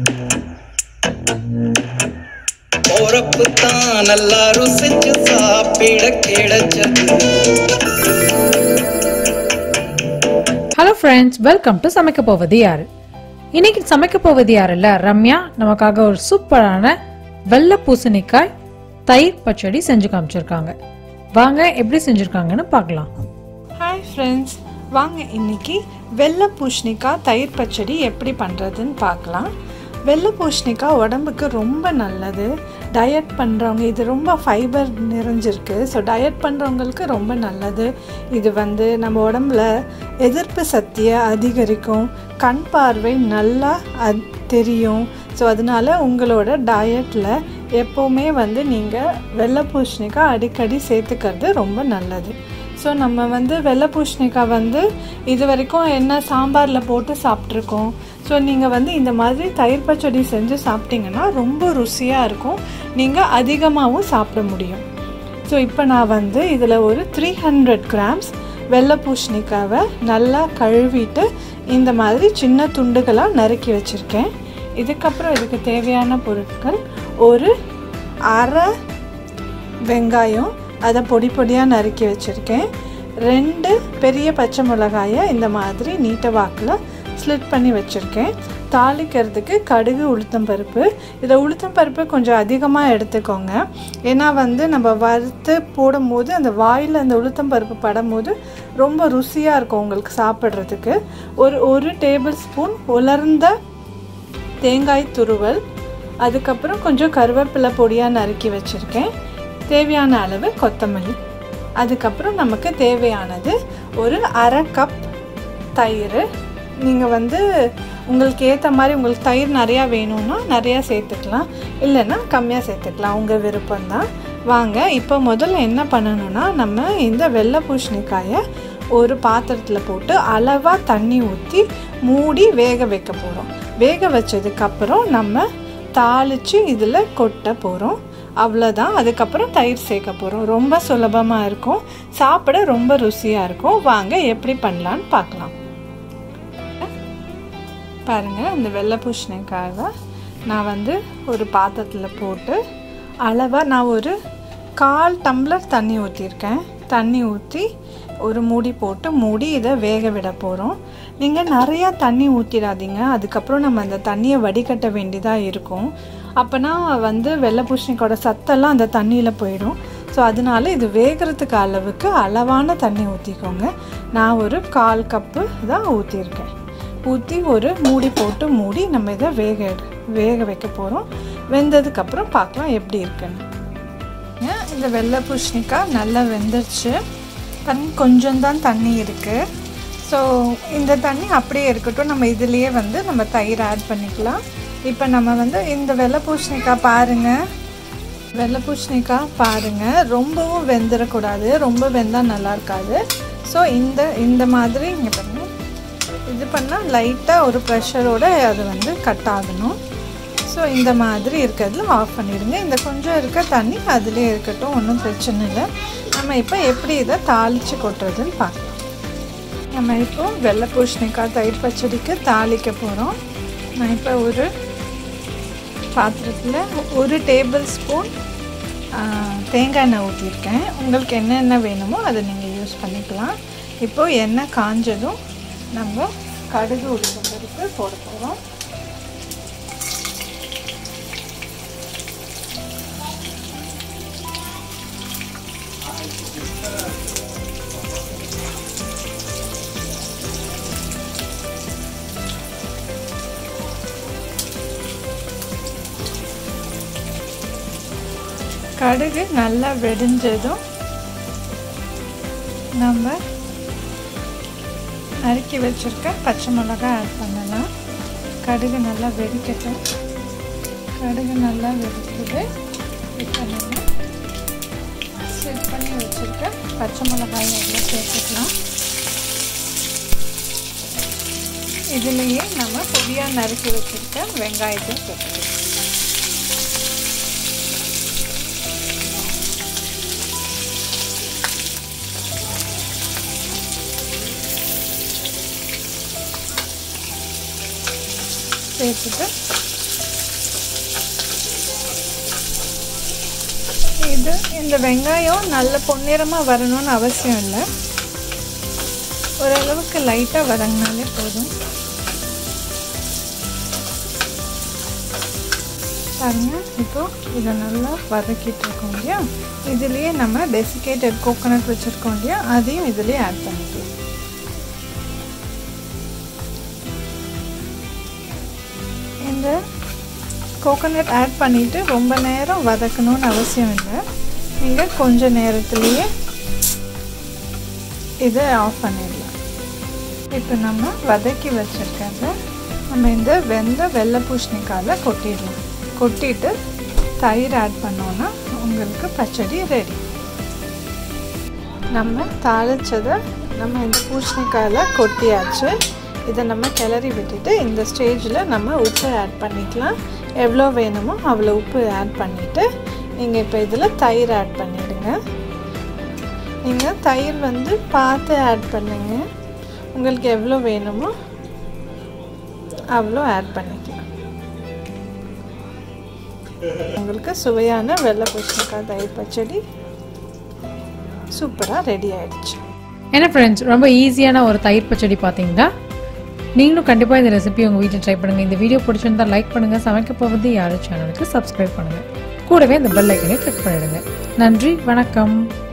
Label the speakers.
Speaker 1: போறப்பு தான் நல்லா ருசிச்சு சாப்பிட கிடைச்சது.
Speaker 2: ஹலோ ஃப்ரெண்ட்ஸ், வெல்கம் டு சமைக்க போவது யாரு. இன்னைக்கு சமைக்க போவது யாருல்ல ரம்யா நமக்காக ஒரு சூப்பரான வெள்ளை பூசணிக்காய் தயிர் பச்சடி செஞ்சு காமிச்சிருக்காங்க. வாங்க எப்படி செஞ்சிருக்காங்கன்னு பார்க்கலாம்.
Speaker 3: ஹாய் ஃப்ரெண்ட்ஸ், வாங்க இன்னைக்கு வெள்ளை பூசணிக்காய் தயிர் பச்சடி எப்படி பண்ணுறதுன்னு பார்க்கலாம். வெள்ளை பூசணிக்காய் உடம்புக்கு ரொம்ப நல்லது. டயட் பண்ணுறவங்க, இது ரொம்ப ஃபைபர் நிறைஞ்சிருக்கு. ஸோ டயட் பண்ணுறவங்களுக்கு ரொம்ப நல்லது. இது நம்ம உடம்புல எதிர்ப்பு சக்தியை அதிகரிக்கும், கண் பார்வை நல்லா தெரியும். ஸோ அதனால் உங்களோட டயட்டில் எப்போவுமே நீங்கள் வெள்ளை பூசணிக்காய் அடிக்கடி சேர்த்துக்கிறது ரொம்ப நல்லது. ஸோ நம்ம வெள்ளை பூசணிக்காய் இது வரைக்கும் என்ன சாம்பாரில் போட்டு சாப்பிட்ருக்கோம். ஸோ நீங்கள் இந்த மாதிரி தயிர் பச்சடி செஞ்சு சாப்பிட்டிங்கன்னா ரொம்ப ருசியாக இருக்கும். நீங்கள் அதிகமாகவும் சாப்பிட முடியும். ஸோ இப்போ நான் இதில் ஒரு 300 கிராம்ஸ் வெள்ளை பூசணிக்காவை நல்லா கழுவிட்டு இந்த மாதிரி சின்ன துண்டுகளாக நறுக்கி வச்சுருக்கேன். இதுக்கப்புறம் இதுக்கு தேவையான பொருட்கள், ஒரு அரை வெங்காயம் அதை பொடி பொடியாக நறுக்கி வச்சுருக்கேன். 2 பெரிய பச்சை மிளகாயை இந்த மாதிரி நீட்ட வாக்கில் ஸ்லிட் பண்ணி வச்சுருக்கேன். தாளிக்கிறதுக்கு கடுகு, உளுத்தம்பருப்பு. இதில் உளுத்தம்பருப்பு கொஞ்சம் அதிகமாக எடுத்துக்கோங்க. ஏன்னா நம்ம வறுத்து போடும்போது அந்த வாயில் அந்த உளுத்தம்பருப்பு படும்போது ரொம்ப ருசியாக இருக்கும் உங்களுக்கு சாப்பிட்றதுக்கு. ஒரு டேபிள் ஸ்பூன் உலர்ந்த தேங்காய் துருவல், அதுக்கப்புறம் கொஞ்சம் கருவேப்பிலை பொடியாக நறுக்கி வச்சுருக்கேன். தேவையான அளவு கொத்தமல்லி, அதுக்கப்புறம் நமக்கு தேவையானது ஒரு அரை கப் தயிர். நீங்கள் உங்களுக்கு ஏற்ற மாதிரி, உங்களுக்கு தயிர் நிறையா வேணும்னா நிறையா சேர்த்துக்கலாம், இல்லைன்னா கம்மியாக சேர்த்துக்கலாம், உங்கள் விருப்பம்தான். வாங்க இப்போ முதல்ல என்ன பண்ணணும்னா, நம்ம இந்த வெள்ளை பூசணிக்காயை ஒரு பாத்திரத்தில் போட்டு அளவாக தண்ணி ஊற்றி மூடி வேக வைக்க போகிறோம். வேக வச்சதுக்கப்புறம் நம்ம தாளித்து இதில் கொட்ட போகிறோம். அவ்வளோதான். அதுக்கப்புறம் தயிர் சேர்க்க போகிறோம். ரொம்ப சுலபமாக இருக்கும், சாப்பிட ரொம்ப ருசியாக இருக்கும். வாங்க எப்படி பண்ணலான்னு பார்க்கலாம். பாருங்கள், இந்த வெள்ளை பூசணிக்காயை நான் ஒரு பாத்திரத்தில் போட்டு அளவாக நான் ஒரு 1/4 டம்ளர் தண்ணி ஊற்றிருக்கேன். தண்ணி ஊற்றி ஒரு மூடி போட்டு மூடி இதை வேக விட போகிறோம். நீங்கள் நிறையா தண்ணி ஊற்றிடாதீங்க, அதுக்கப்புறம் நம்ம அந்த தண்ணியை வடிகட்ட வேண்டியதாக இருக்கும். அப்போனா வெள்ளை பூசணிக்காயோட சத்தெல்லாம் அந்த தண்ணியில் போயிடும். ஸோ அதனால இது வேகிறதுக்கு அளவுக்கு அளவான தண்ணி ஊற்றிக்கோங்க. நான் ஒரு 1/4 கப்பு தான் ஊற்றிருக்கேன். ஊற்றி ஒரு மூடி போட்டு மூடி நம்ம இதை வேக வைக்க போகிறோம். வெந்ததுக்கப்புறம் பார்க்கலாம் எப்படி இருக்குன்னு. இந்த வெள்ளை பூசணிக்காய் நல்லா வெந்துருச்சு. கொஞ்சம் தான் தண்ணி இருக்குது. ஸோ இந்த தண்ணி அப்படியே இருக்கட்டும். நம்ம இதுலேயே நம்ம தயிர் ஆட் பண்ணிக்கலாம். இப்போ நம்ம இந்த வெள்ளை பூசணிக்காய் பாருங்கள், ரொம்பவும் வெந்துடக்கூடாது, ரொம்ப வெந்தால் நல்லா இருக்காது. ஸோ இந்த மாதிரி இங்கே பாருங்கள், இது பண்ணால் லைட்டாக ஒரு ப்ரெஷரோடு அது கட் ஆகணும். ஸோ இந்த மாதிரி இருக்கிறதுல ஆஃப் பண்ணிவிடுங்க. இந்த கொஞ்சம் இருக்க தண்ணி அதிலே இருக்கட்டும், ஒன்றும் பிரச்சனை இல்லை. நம்ம இப்போ எப்படி இதை தாளித்து கொட்டுறதுன்னு பார்க்கலாம். நம்ம இப்போ வெள்ளை பூசணிக்காய் தயிர் பச்சடிக்கு தாளிக்க போகிறோம். நான் இப்போ ஒரு பாத்திரத்தில் 1 டேபிள் ஸ்பூன் தேங்காய் எண்ணெய் ஊற்றிருக்கேன். உங்களுக்கு என்னென்ன வேணுமோ அதை நீங்கள் யூஸ் பண்ணிக்கலாம். இப்போது எண்ணெய் காஞ்சதும் நம்ம கடுகு, உளுத்தம்பருப்பு போட போகிறோம். கடுகு நல்லா வெடிஞ்சதும் நம்ம நறுக்கி வச்சுருக்க பச்சை மிளகாய் ஆட் பண்ணலாம். கடுகு நல்லா வெடிக்கட்டும். கடுகு நல்லா வெடிக்குது. இப்போ நம்ம ஸ்லிட் பண்ணி வச்சுருக்க பச்சை மிளகாய் அதில் சேர்த்துக்கலாம். இதுலேயே நம்ம பொடியாக நறுக்கி வச்சுருக்க வெங்காயத்தை சேர்த்துக்கலாம். சேர்த்துட்டு இந்த வெங்காயம் நல்ல பொன்னிறமாக வரணும்னு அவசியம் இல்லை, ஓரளவுக்கு லைட்டாக வதங்கினாலே போதும். பாருங்க, இப்போ இதை நல்லா வதக்கிட்டு இருக்கோம் இல்லையா, இதுலேயே நம்ம டெசிகேட்டட் கோகோனட் வச்சுருக்கோம் இல்லையா, அதையும் இதுலேயே ஆட் பண்ணிக்கலாம். இந்த கோகோனட் ஆட் பண்ணிவிட்டு ரொம்ப நேரம் வதக்கணும்னு அவசியம் இல்லை, நீங்கள் கொஞ்ச நேரத்துலேயே இதை ஆஃப் பண்ணிடலாம். இப்போ நம்ம வதக்கி வச்சுருக்கிறத நம்ம இந்த வெள்ளை பூசணிக்காயில் கொட்டிடலாம். கொட்டிட்டு தயிர் ஆட் பண்ணோன்னா உங்களுக்கு பச்சடி ரெடி. நம்ம தாளிச்சதை நம்ம இந்த பூசணிக்காயில் கொட்டியாச்சு. இதை நம்ம கிளறி விட்டுட்டு இந்த ஸ்டேஜில் நம்ம உப்பு ஆட் பண்ணிக்கலாம். எவ்வளோ வேணுமோ அவ்வளோ உப்பு ஆட் பண்ணிவிட்டு நீங்கள் இப்போ இதில் தயிர் ஆட் பண்ணிவிடுங்க. நீங்கள் தயிர் பார்த்து ஆட் பண்ணுங்க, உங்களுக்கு எவ்வளோ வேணுமோ அவ்வளோ ஆட் பண்ணிக்கலாம். உங்களுக்கு சுவையான வெள்ளை பூசணிக்காய் தயிர் பச்சடி சூப்பராக ரெடி ஆகிடுச்சு.
Speaker 2: என்ன ஃப்ரெண்ட்ஸ், ரொம்ப ஈஸியான ஒரு தயிர் பச்சடி பார்த்தீங்களா? நீங்களும் கண்டிப்பாக இந்த ரெசிபி உங்கள் வீட்டில் ட்ரை பண்ணுங்கள். இந்த வீடியோ பிடிச்சிருந்தா லைக் பண்ணுங்கள், சமைக்க போவது யார் சேனலுக்கு சப்ஸ்கிரைப் பண்ணுங்கள், கூடவே இந்த பெல் ஐக்கனை கிளிக் பண்ணிவிடுங்க. நன்றி, வணக்கம்.